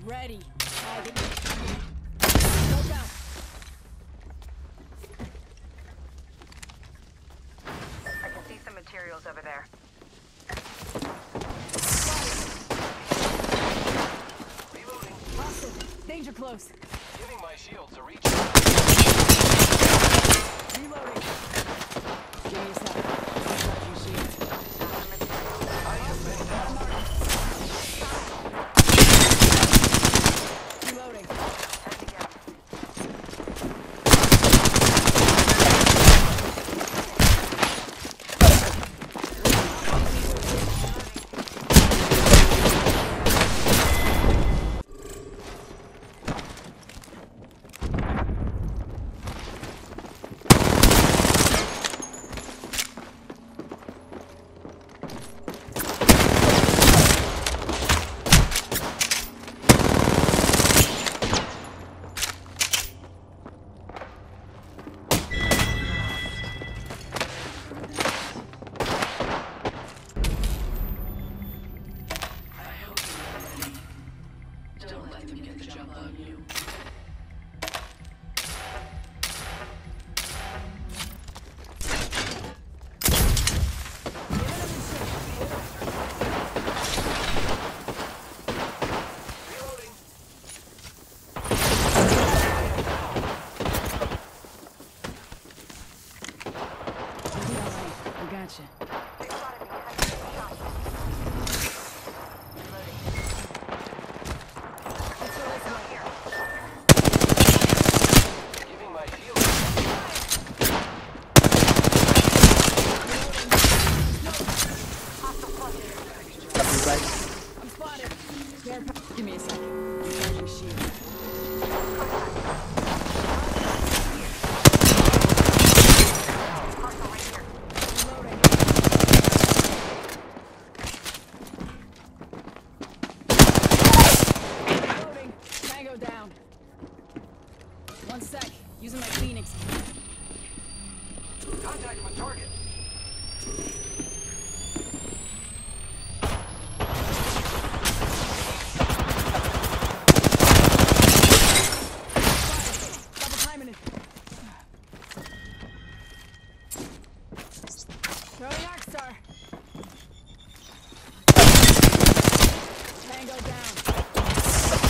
Ready. Look out. I can see some materials over there. Reloading. Hostile. Danger close. Giving my shields a reach. Reloading. Give me a sec. Recharging shields. I have been down. Reloading. Time to get. Don't let them get the jump on you. Reloading. You'll be all right. I gotcha. They spotted me. I can shot. Reloading. Let's go this way. Here. Giving my shields. Hostile plus. I'm spotted. Care pack. Give me a second. Recharging shield. Hostile right here. Reloading. Reloading. Tango down. One sec. Using my Phoenix. Contact with target. Double timing it. Throwing Arc Star. Tango down.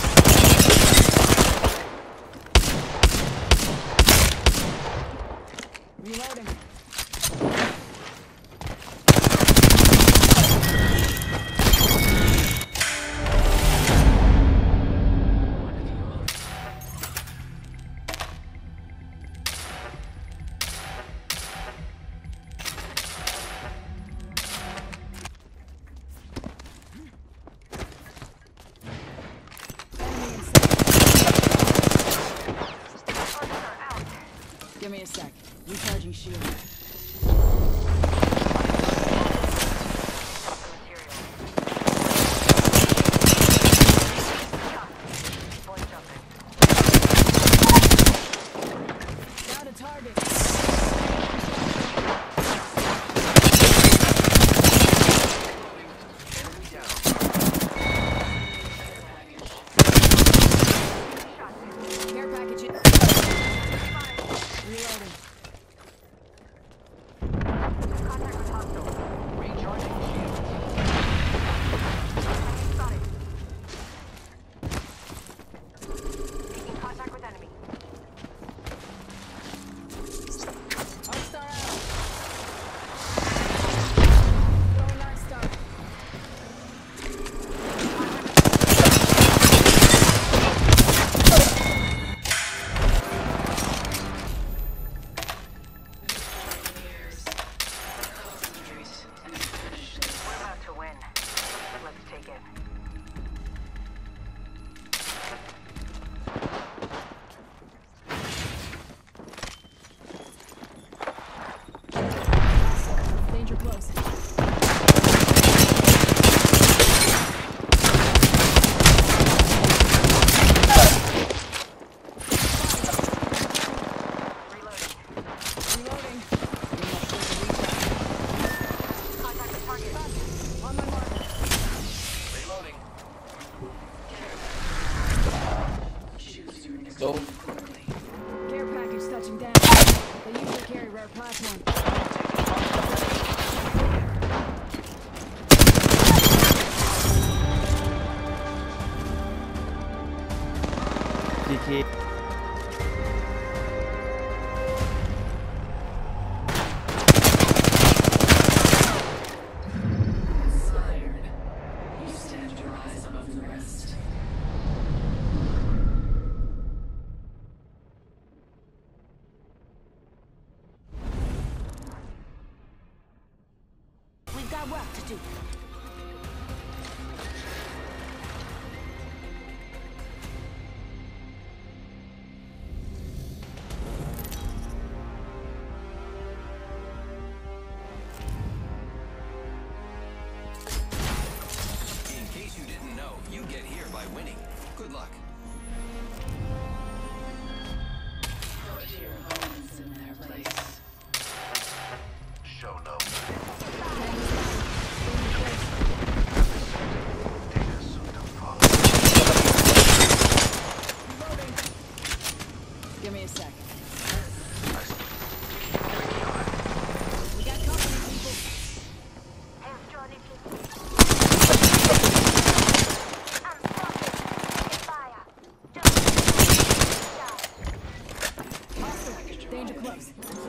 Reloading. Enemy in sight. Targets are out. Give me a sec. Recharging shield. Material. Shot. Boy jumping. Down to target. Enemy down. Shot. Care package it. Reloading. Contact with hostile. Recharging shields. Enemy spotted. Making contact with enemy. very rare platform. DK. Inspired. You stand to rise above the rest. We've got work to do. In case you didn't know, you get here by winning. Good luck. Put your opponents in their place. Show no. Give me a sec. We got company, people. Here's Johnny P. I'm spotted. Taking fire. Just Hostile. Danger close.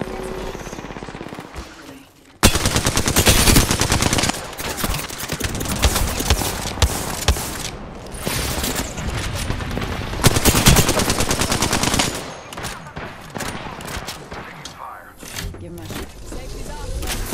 Give him my shit. Safety's off.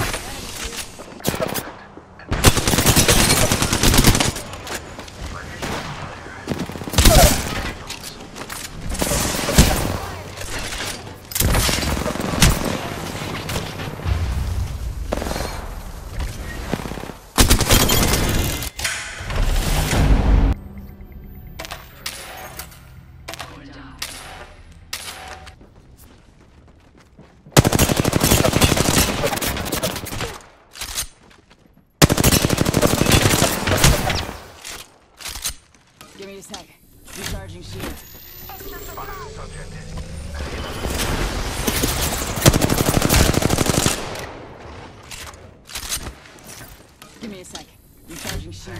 Or die. Give me a sec. Recharging shield. Give me a sec. Recharging shield.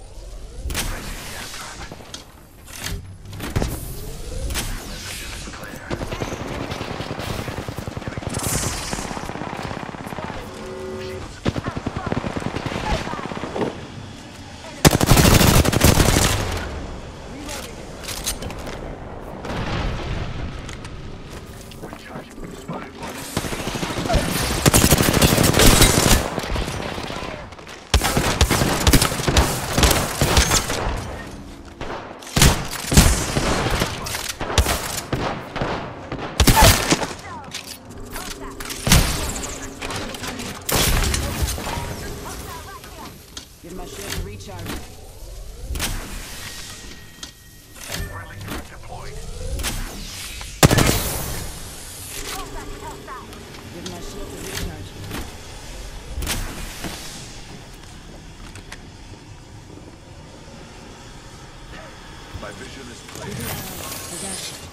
Give my shield a recharge. Give my shield a recharge. My vision is clear. I got you.